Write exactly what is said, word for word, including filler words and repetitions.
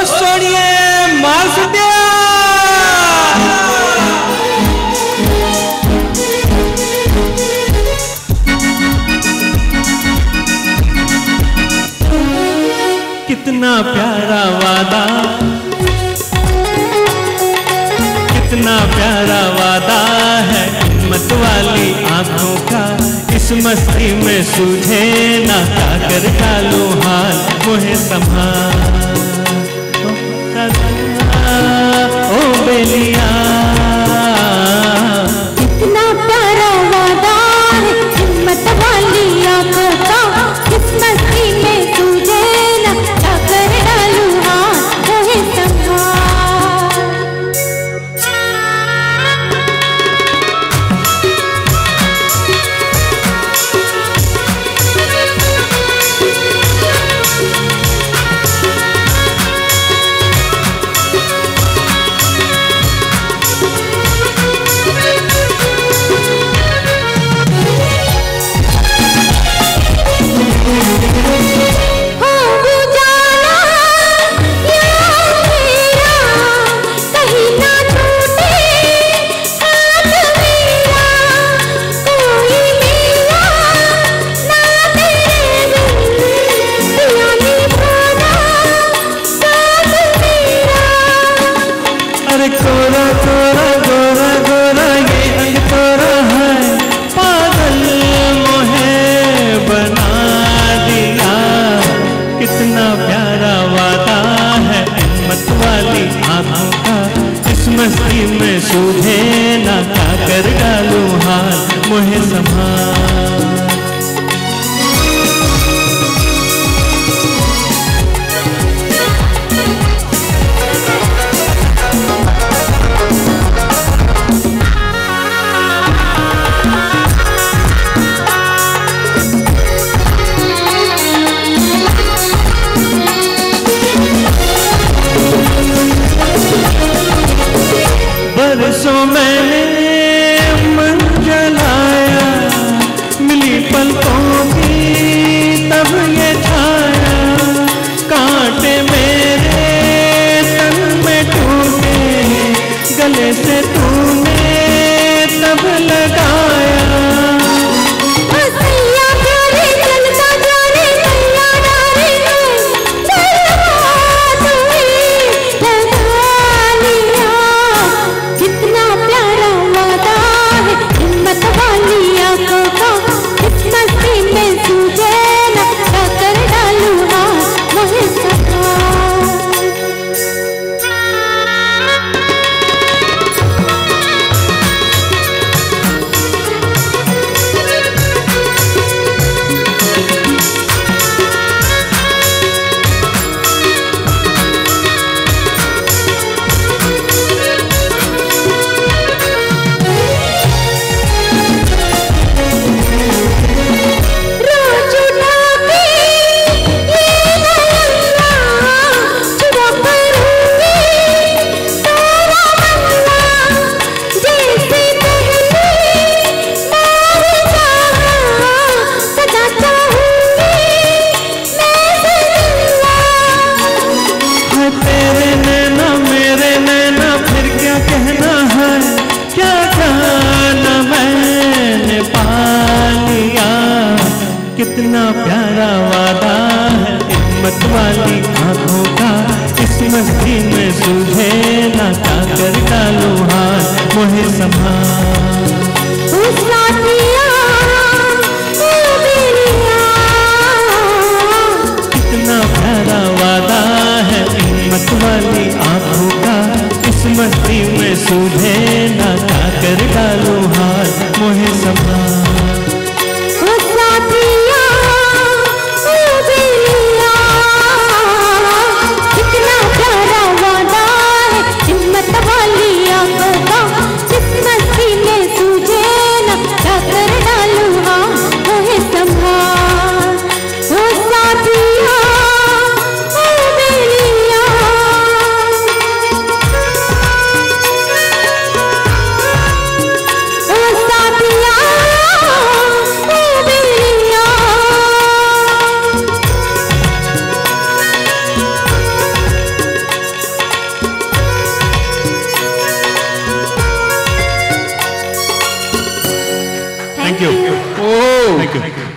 सोनिए मार सुटिया कितना प्यारा वादा, कितना प्यारा वादा है हिम्मत वाली आंखों का। इस मस्ती में सूझे ना क्या कर डालूं हाल मुझे संभाल ओ बेलिया। कितना प्यारा वादा है हिम्मत वाली आंखों का। इस मस्ती में सूझे ना क्या कर डालूं हाल मुझे संभाल। कोरा कोरा गोरा गोरा ये अंग तोरा है पागल मोहे बना दिया। कितना प्यारा वादा है हिम्मत वाली आंखों का। इस मस्ती में सूझे ना क्या कर डालूं हाल मुझे संभाल। बरसों मैंने मन जलाया, मिली पलकों की तब ये छाया। कांटे मेरे तन में टूटे, गले से तूने तब लगाया। कितना प्यारा वादा है हिम्मत वाली आंखों का। इस मस्ती में सूझे ना क्या कर डालूं हाल मुझे संभाल। कितना प्यारा वादा है हिम्मत वाली आंखों का। इस मस्ती में सूझे ना क्या कर डालूं हाल मुझे संभाल। ओ थैंक यू